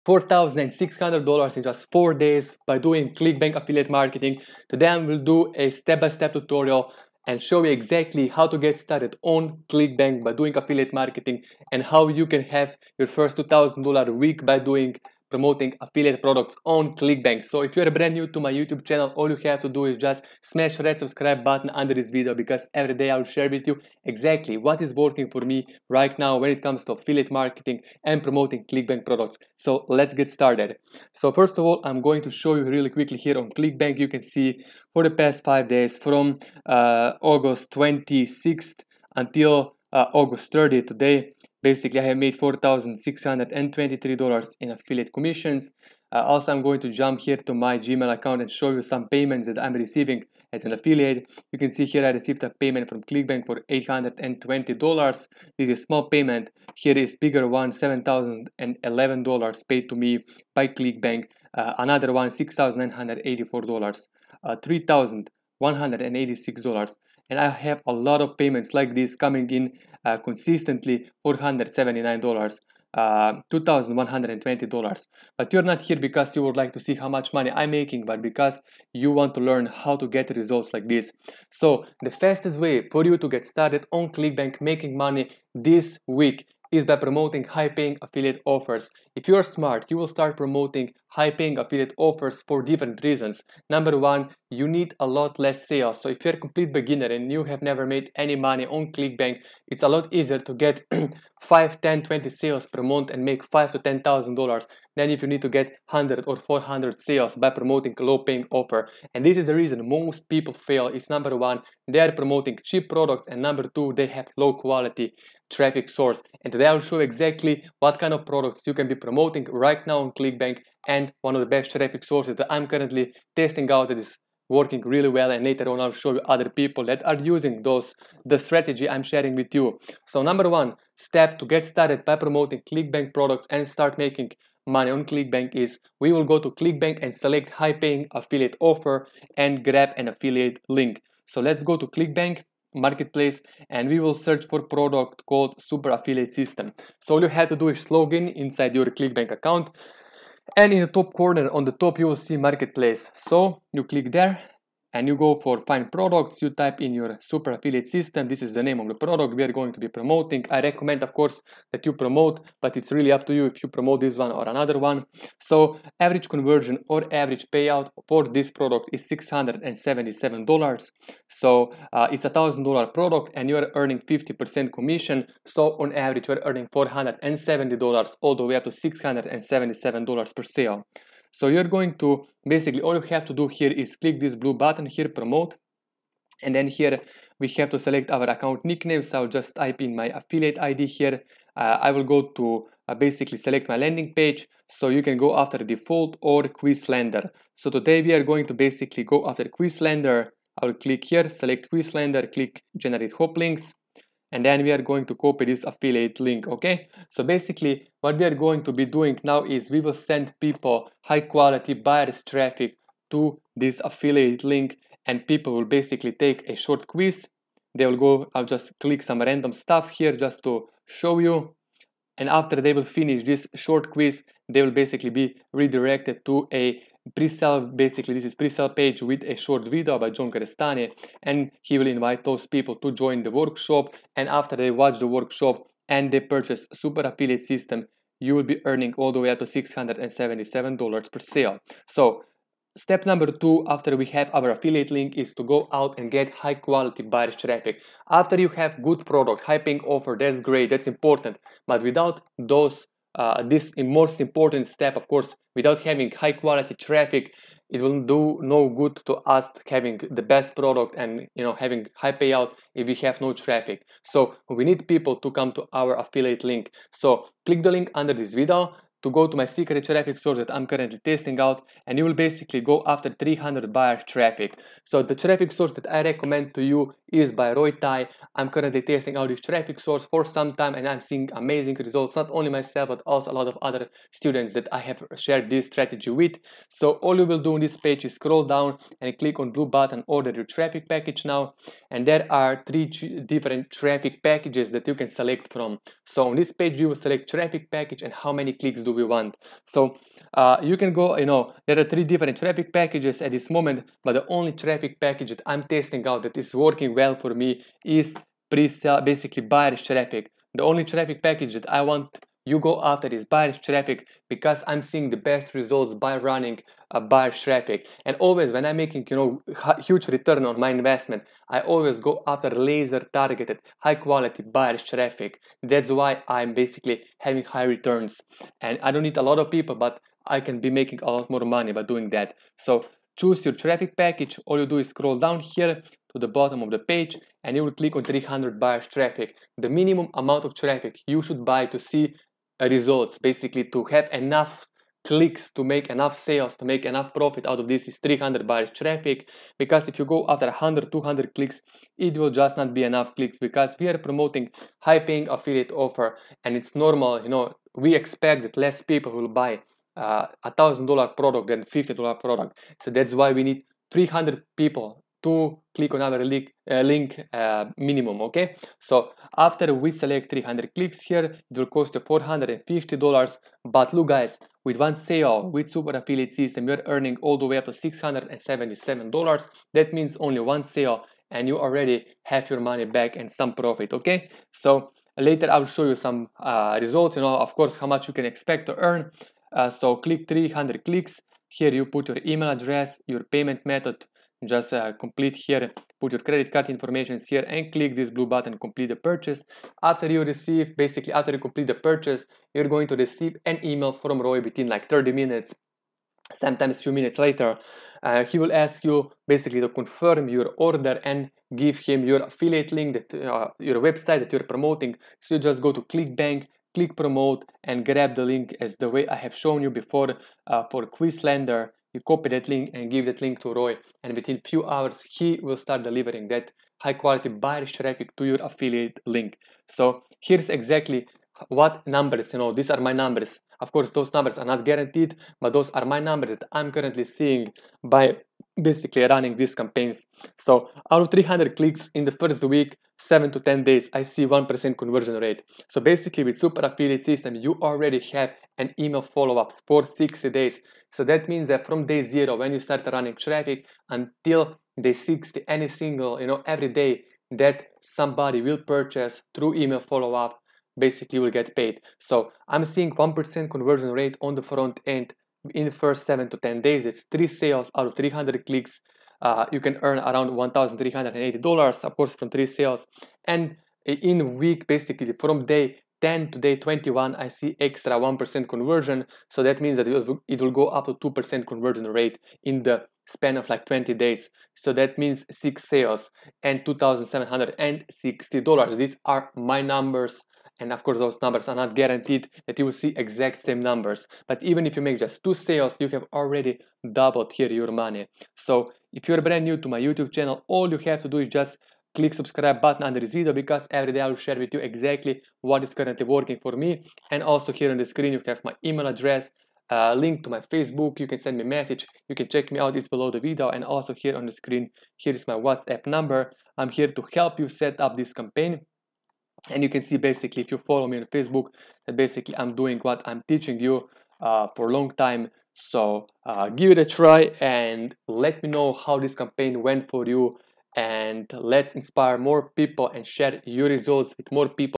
$4,600 in just 4 days by doing ClickBank affiliate marketing. Today we'll do a step-by-step tutorial and show you exactly how to get started on ClickBank by doing affiliate marketing and how you can have your first $2,000 a week by promoting affiliate products on ClickBank. So if you're brand new to my YouTube channel, all you have to do is just smash the red subscribe button under this video, because every day I'll share with you exactly what is working for me right now when it comes to affiliate marketing and promoting ClickBank products. So let's get started. So first of all, I'm going to show you really quickly here on ClickBank. You can see for the past 5 days from August 26th until August 30th today, basically I have made $4,623 in affiliate commissions. Also, I'm going to jump here to my Gmail account and show you some payments that I'm receiving as an affiliate. You can see here I received a payment from ClickBank for $820. This is a small payment. Here is bigger one, $7,011 paid to me by ClickBank. Another one, $6,984, $3,186. And I have a lot of payments like this coming in consistently, $479, $2,120. But you're not here because you would like to see how much money I'm making, but because you want to learn how to get results like this. So the fastest way for you to get started on ClickBank making money this week is by promoting high-paying affiliate offers. If you're smart, you will start promoting high-paying affiliate offers for different reasons. Number one, you need a lot less sales. So if you're a complete beginner and you have never made any money on ClickBank, it's a lot easier to get 5, 10, 20 sales per month and make $5,000 to $10,000 than if you need to get 100 or 400 sales by promoting a low-paying offer. And this is the reason most people fail. Is number one, they are promoting cheap products, and number two, they have low quality traffic source. And today I'll show you exactly what kind of products you can be promoting right now on ClickBank, and one of the best traffic sources that I'm currently testing out that is working really well, and later on I'll show you other people that are using the strategy I'm sharing with you. So number one step to get started by promoting ClickBank products and start making money on ClickBank is we will go to ClickBank and select high paying affiliate offer and grab an affiliate link. So let's go to ClickBank marketplace and we will search for product called Super Affiliate System. So all you have to do is log in inside your ClickBank account, and in the top corner on the top you will see marketplace. So you click there and you go for find products. You type in your Super Affiliate System. This is the name of the product we are going to be promoting. I recommend, of course, that you promote, but it's really up to you if you promote this one or another one. So average conversion or average payout for this product is $677. So it's $1,000 product and you are earning 50% commission. So on average you are earning $470 all the way up to $677 per sale. So you're going to basically, all you have to do here is click this blue button here, promote, and then here we have to select our account nickname. So I'll just type in my affiliate ID here. I will go to basically select my landing page, so you can go after default or Quizlender. So today we are going to basically go after Quizlender. I will click here, select Quizlender, click generate hop links, and then we are going to copy this affiliate link. Okay, so basically what we are going to be doing now is we will send people high quality buyers traffic to this affiliate link, and people will basically take a short quiz. They will go, I'll just click some random stuff here just to show you, and after they will finish this short quiz they will basically be redirected to a pre-sale. Basically this is pre-sale page with a short video by John Crestani, and he will invite those people to join the workshop, and after they watch the workshop and they purchase Super Affiliate System, you will be earning all the way up to $677 per sale. So step number two, after we have our affiliate link, is to go out and get high quality buyers traffic. After you have good product, high paying offer, that's great, that's important, but without those this most important step, of course, without having high quality traffic, it will do no good to us having the best product and having high payout if we have no traffic. So we need people to come to our affiliate link. So click the link under this video to go to my secret traffic source that I'm currently testing out, and you will basically go after 300 buyer traffic. So the traffic source that I recommend to you is by Roy Tai. I'm currently testing out this traffic source for some time and I'm seeing amazing results, not only myself but also a lot of other students that I have shared this strategy with. So all you will do on this page is scroll down and click on blue button, order your traffic package now, and there are three different traffic packages that you can select from. So on this page you will select traffic package and how many clicks do we want. So you can go, there are three different traffic packages at this moment, but the only traffic package that I'm testing out that is working well for me is pre-sale, basically buyer's traffic. The only traffic package that I want you go after is buyer's traffic because I'm seeing the best results by running buyer's traffic. And always when I'm making huge return on my investment, I always go after laser targeted high quality buyer's traffic. That's why I'm basically having high returns, and I don't need a lot of people, but I can be making a lot more money by doing that. So choose your traffic package. All you do is scroll down here to the bottom of the page and you will click on 300 buyers traffic. The minimum amount of traffic you should buy to see results, basically to have enough clicks to make enough sales, to make enough profit out of this, is 300 buyers traffic. Because if you go after 100, 200 clicks, it will just not be enough clicks because we are promoting high paying affiliate offer and it's normal, we expect that less people will buy $1,000 product than $50 product. So that's why we need 300 people to click on our link minimum. Okay, so after we select 300 clicks here, it will cost you $450. But look guys, with one sale with super affiliate system, you're earning all the way up to $677. That means only one sale and you already have your money back and some profit. Okay, so later I'll show you some results, of course, how much you can expect to earn. So click 300 clicks. Here you put your email address, your payment method, just complete here, put your credit card information here and click this blue button, complete the purchase. After you complete the purchase, you're going to receive an email from Roy within like 30 minutes, sometimes a few minutes later. He will ask you basically to confirm your order and give him your affiliate link, that your website that you're promoting. So you just go to ClickBank, click promote and grab the link as the way I have shown you before for Quizlander. You copy that link and give that link to Roy, and within few hours he will start delivering that high quality buyer's traffic to your affiliate link. So here's exactly what numbers, these are my numbers. Of course those numbers are not guaranteed, but those are my numbers that I'm currently seeing by basically running these campaigns. So out of 300 clicks in the first week, 7 to 10 days, I see 1% conversion rate. So basically with super affiliate system, you already have an email follow-ups for 60 days. So that means that from day 0, when you start running traffic, until day 60, any single, every day that somebody will purchase through email follow-up, basically will get paid. So I'm seeing 1% conversion rate on the front end in the first 7 to 10 days. It's 3 sales out of 300 clicks. You can earn around $1,380, of course, from 3 sales. And in a week, basically from day 10 to day 21, I see extra 1% conversion. So that means that it will go up to 2% conversion rate in the span of like 20 days. So that means 6 sales and $2,760. These are my numbers. And of course, those numbers are not guaranteed that you will see exact same numbers. But even if you make just 2 sales, you have already doubled here your money. So if you're brand new to my YouTube channel, all you have to do is just click subscribe button under this video, because every day I will share with you exactly what is currently working for me. And also here on the screen, you have my email address, link to my Facebook. You can send me a message. You can check me out. It's below the video. And also here on the screen, here is my WhatsApp number. I'm here to help you set up this campaign. And you can see basically, if you follow me on Facebook, that basically I'm doing what I'm teaching you for a long time. So give it a try and let me know how this campaign went for you, and let's inspire more people and share your results with more people.